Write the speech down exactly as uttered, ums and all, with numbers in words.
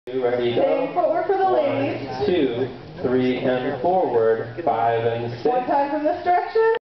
Ready, go. Same footwork for the ladies. One, two, three, and forward. Five and six. One time from this direction.